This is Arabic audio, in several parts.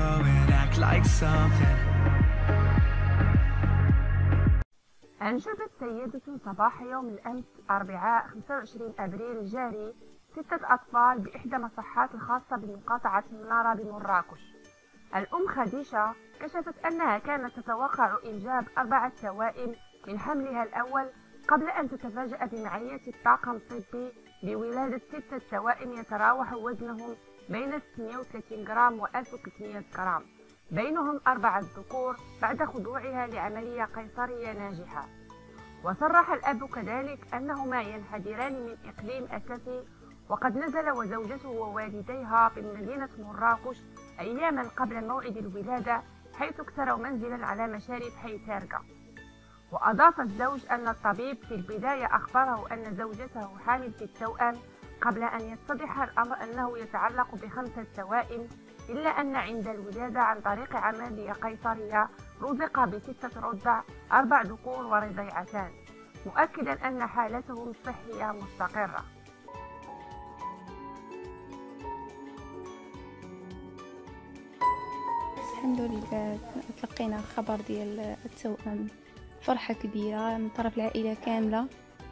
and act like something. أنجبت سيدة صباح يوم الأمس أربعاء 25 أبريل الجاري 6 أطفال بإحدى مصحات الخاصة بمقاطعة منارة بمراكش. الأم خديجة كشفت أنها كانت تتوقع إنجاب 4 توائم من حملها الأول قبل أن تتفاجأ بمعية الطاقم الطبي بولادة 6 توائم يتراوح وزنهم بين 630 جرام و 1300 جرام، بينهم 4 ذكور بعد خضوعها لعملية قيصرية ناجحة. وصرح الأب كذلك أنهما ينحدران من إقليم أساسي، وقد نزل وزوجته ووالديها بمدينة مراكش أياما قبل موعد الولادة، حيث اكتروا منزلا على مشارف حي تارقة. وأضاف الزوج أن الطبيب في البداية أخبره أن زوجته حامل في التوأم قبل أن يتضح الأمر أنه يتعلق ب5 توائم، إلا أن عند الولادة عن طريق عملية قيصرية رزق ب6 رضع 4 ذكور ورضيعتان، مؤكدا أن حالتهم الصحية مستقرة. الحمد لله تلقينا الخبر ديال التوأم، فرحة كبيرة من طرف العائلة كاملة.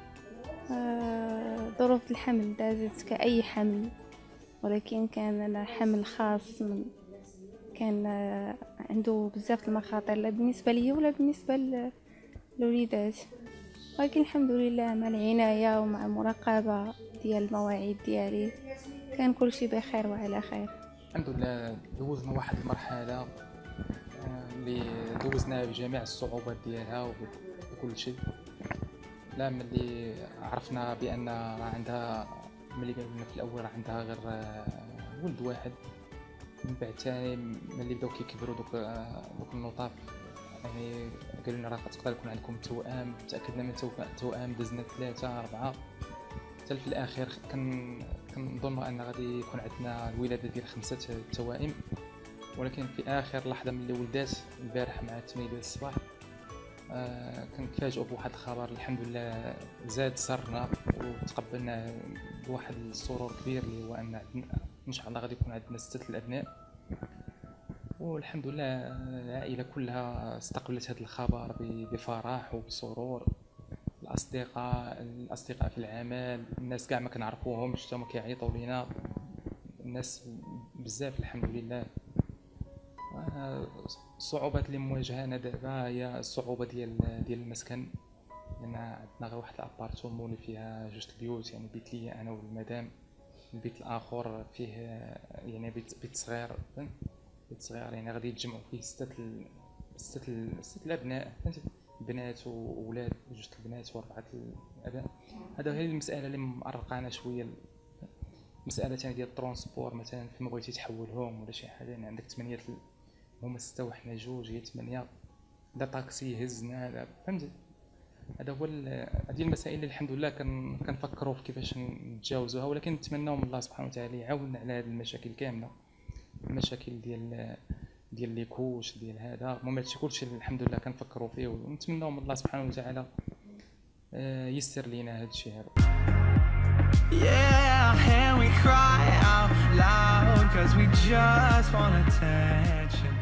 ظروف الحمل دازت كأي حمل، ولكن كان حمل خاص، كان عنده بزاف المخاطر، لا بالنسبة لي ولا بالنسبة للوليدات، ولكن الحمد لله مع العناية ومع المراقبة ديال المواعيد ديالي كان كل شيء بخير وعلى خير. الحمد لله دوزنا واحد المرحلة اللي دوزناها بجميع الصعوبات ديالها وكل شيء. لا ملي عرفنا بأن عندها، ملي قالوا لنا في الأول عندها غير ولد واحد، من بعد ثاني ملي بداو كيكبروا دوك النطاف، يعني قالوا لنا راه تقدر يكون عندكم توأم. تأكدنا من توأم، دزنا 3 4 حتى في الأخير كنظنوا أن غادي يكون عندنا الولادة ديال 5 توائم. ولكن في آخر لحظة ملي ولدات البارح مع 8 ديال الصباح كنتفاجئوا بواحد الخبر الحمد لله زاد سرنا وتقبلنا بواحد السرور كبير، اللي هو ان ان شاء الله غادي يكون عندنا 6 الابناء. والحمد لله العائله كلها استقبلت هذا الخبر بفرح وبسرور. الاصدقاء في العمل، الناس كاع ما كنعرفوهمش حتى هما كيعيطوا لينا، الناس بزاف الحمد لله. الصعوبات اللي مواجهانا دابا هي الصعوبه ديال المسكن، لان عندنا غير واحد الابارتومون اللي فيها 2 البيوت، يعني بيت ليا انا والمدام، البيت الاخر فيه يعني بيت صغير، يعني غادي يتجمعوا فيه 6 الابناء، بنات واولاد، 2 البنات و4 الاباء. هذا هي المساله اللي مأرقانا شويه. مساله ثانيه ديال الترونسبور، مثلا فيما بغيتي تحولهم ولا شي حاجه، يعني عندك 8 هما 6 وحنا 2، هي 8، لا طاكسي يهزنا لا، فهمتي. هذا هو هذه المسائل اللي الحمد لله كنفكروا في كيفاش نتجاوزوها، ولكن نتمناو من الله سبحانه وتعالى يعاوننا على هذه المشاكل كامله، المشاكل ديال ليكوش ديال هذا. المهم هادشي كلشي الحمد لله كنفكروا فيه، ونتمناو من الله سبحانه وتعالى يسر لينا هادشي هذا. Yeah, and we cry out loud 'cause we just want attention.